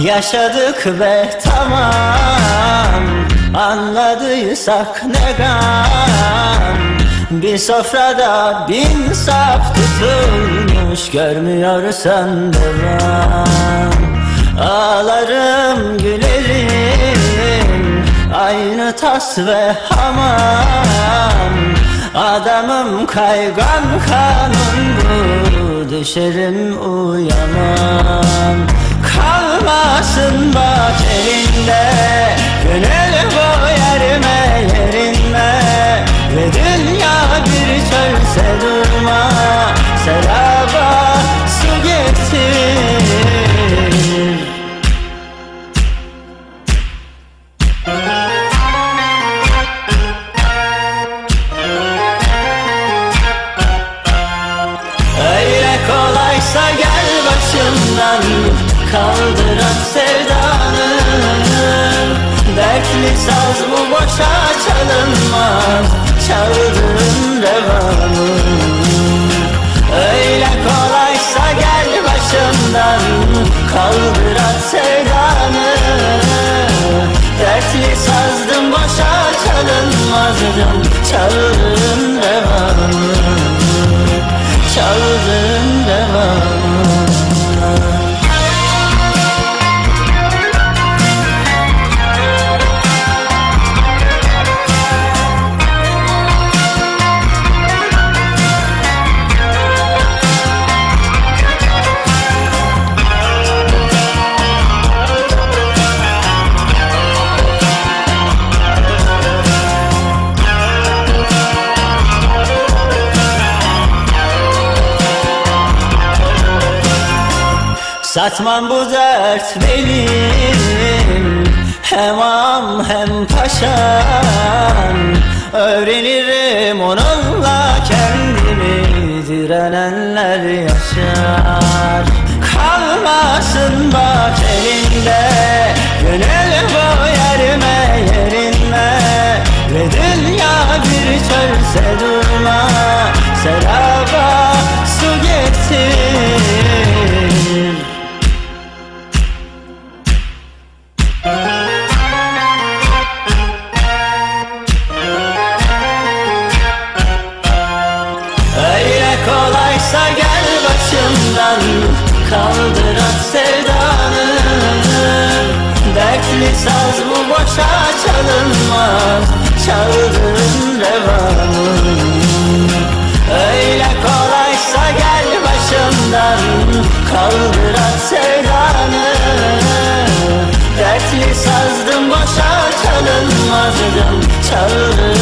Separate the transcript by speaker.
Speaker 1: Yaşadık ve tamam, anladıysak ne gam. Bir sofrada 1000 saf tutulmuş, görmüyorsan devam. Ağlarım gülerim, aynı tas ve hamam. Adamım kaygan kanun bu, düşerim uyamam. Kalmasın bak elinde, gönül bu yerime yerinme. Ve dünya bir çölse durma, seraba su getir. Öyle kolaysa gel başımdan, kaldıran sevdanı. Dertli saz bu boşa çalınmaz, çaldığın devamı. Öyle kolaysa gel başımdan, kaldıran sevdanı. Dertli sazdım boşa çalınmazdım, çaldığın devamı. Çaldığın devamı. Satmam bu dert benim, hem am hem paşam. Öğrenirim onunla kendimi, direnenler yaşar. Kalmasın bak elinde, gönül bu yerime yerinme. Ve dünya bir çölse durma, seraba su getir. Öyle kolaysa gel başımdan, kaldıran sevdanı. Dertli saz bu boşa çalınmaz, çaldığın devamı. Öyle kolaysa gel başımdan, kaldıran sevdanı. Dertli sazdım boşa çalınmazdım, çaldığın